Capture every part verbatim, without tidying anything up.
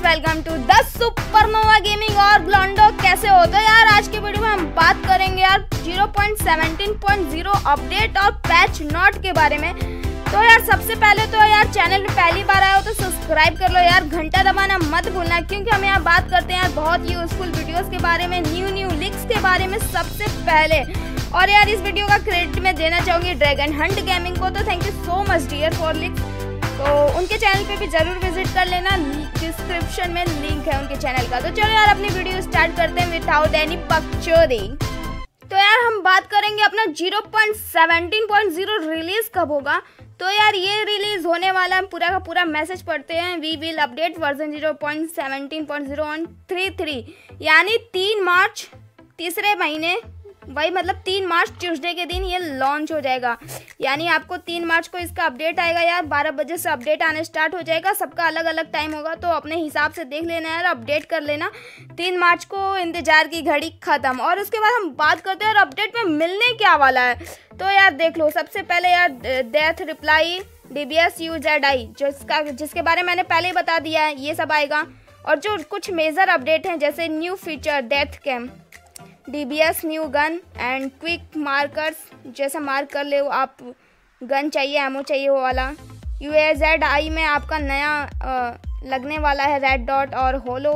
Welcome to the supernova gaming. और ब्लॉन्डो कैसे हो? तो यार आज के वीडियो में हम बात करेंगे यार zero point seventeen point zero update और पैच नोट के बारे में। तो यार सबसे पहले तो यार चैनल में पहली बार आए हो तो सब्सक्राइब कर लो यार, घंटा दबाना मत भूलना, क्योंकि हम यहाँ बात करते हैं यार बहुत यूजफुल वीडियोस के बारे में, न्यू न्यू लीक्स के बारे में सबसे पहले। और यार इस वीडियो का क्रेडिट मैं देना चाहूँगी ड्रैगन हंट गेमिंग को, तो thank you so much dear for leaks. तो उनके चैनल पे भी जरूर विजिट कर लेना, डिस्क्रिप्शन में लिंक है उनके चैनल का। तो चलो यार अपनी वीडियो स्टार्ट करते हैं विदाउट एनी बकचोदी। तो यार हम बात करेंगे अपना zero point seventeen point zero release कब होगा। तो यार ये रिलीज होने वाला है, पूरा का पूरा मैसेज पढ़ते हैं। We will update version zero point seventeen point zero on three three, यानी तीन मार्च, तीसरे महीने, वही मतलब तीन मार्च ट्यूसडे के दिन ये लॉन्च हो जाएगा। यानी आपको तीन मार्च को इसका अपडेट आएगा यार, बारह बजे से अपडेट आने स्टार्ट हो जाएगा। सबका अलग अलग टाइम होगा, तो अपने हिसाब से देख लेना यार, अपडेट कर लेना। तीन मार्च को इंतजार की घड़ी खत्म। और उसके बाद हम बात करते हैं और अपडेट में मिलने क्या वाला है। तो यार देख लो, सबसे पहले यार death replay D B S U Z I, जो इसका जिसके बारे में मैंने पहले ही बता दिया है, ये सब आएगा। और जो कुछ मेजर अपडेट हैं जैसे new feature death cam, D B S new gun and quick markers, जैसे मार्क कर ले आप, गन चाहिए, एमओ चाहिए वो वाला। यू ए जेड आई में आपका नया आ, लगने वाला है रेड डॉट और होलो।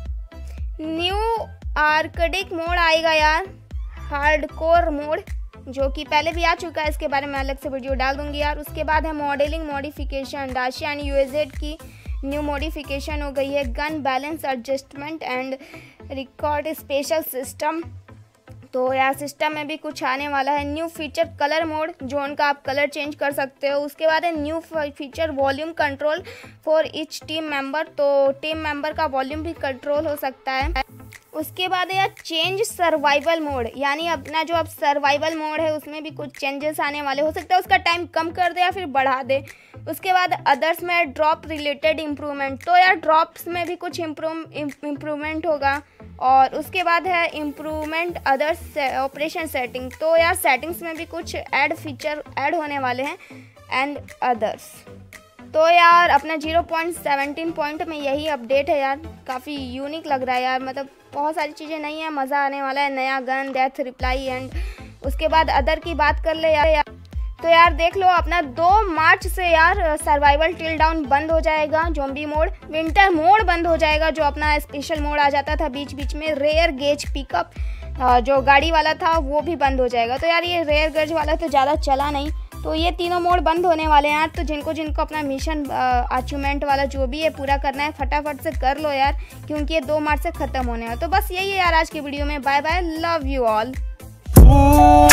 न्यू आर्कडिक मोड आएगा यार, हार्डकोर मोड, जो कि पहले भी आ चुका है, इसके बारे में अलग से वीडियो डाल दूंगी यार। उसके बाद है modelling modification, Dacia and U A Z की न्यू मॉडिफिकेशन हो गई है। Gun balance adjustment and record special system, तो यार सिस्टम में भी कुछ आने वाला है। New feature colour mode, zone का आप कलर चेंज कर सकते हो। उसके बाद है new feature volume control for each team member, तो टीम मेंबर का वॉल्यूम भी कंट्रोल हो सकता है। उसके बाद है यार चेंज सर्वाइवल मोड, यानी अपना जो अब सर्वाइवल मोड है उसमें भी कुछ चेंजेस आने वाले, हो सकता है उसका टाइम कम कर दे या फिर बढ़ा दे। उसके बाद अदर्स में ड्रॉप रिलेटेड इम्प्रूवमेंट, तो यार ड्रॉप्स में भी कुछ इम्प्रूव इम्प्रूवमेंट होगा। और उसके बाद है इम्प्रूवमेंट अदर्स ऑपरेशन सेटिंग, तो यार सेटिंग्स में भी कुछ ऐड फीचर ऐड होने वाले हैं एंड अदर्स। तो यार अपना ज़ीरो पॉइंट सेवनटीन पॉइंट में यही अपडेट है यार, काफ़ी यूनिक लग रहा है यार, मतलब बहुत सारी चीज़ें नई हैं, मज़ा आने वाला है। नया गन, डेथ रिप्लाई एंड उसके बाद अदर की बात कर ले यार, यार तो यार देख लो अपना दो मार्च से यार सर्वाइवल टिल डाउन बंद हो जाएगा, ज़ॉम्बी मोड, विंटर मोड बंद हो जाएगा, जो अपना स्पेशल मोड आ जाता था बीच बीच में। रेयर गेज पिकअप जो गाड़ी वाला था वो भी बंद हो जाएगा। तो यार ये रेयर गेज वाला तो ज़्यादा चला नहीं, तो ये तीनों मोड बंद होने वाले हैं यार। तो जिनको जिनको अपना मिशन अचीवमेंट वाला जो भी है पूरा करना है, फटाफट से कर लो यार, क्योंकि ये दो मार्च से ख़त्म होने वाला। तो बस यही है यार आज की वीडियो में। Bye bye, love you all.